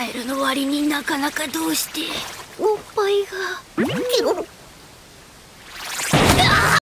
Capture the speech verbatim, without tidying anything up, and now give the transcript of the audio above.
エルの割になかなかどうしておっぱいが。